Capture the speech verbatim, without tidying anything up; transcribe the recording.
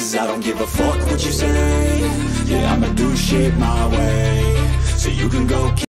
'cause I don't give a fuck what you say. Yeah, I'ma do shit my way, so you can go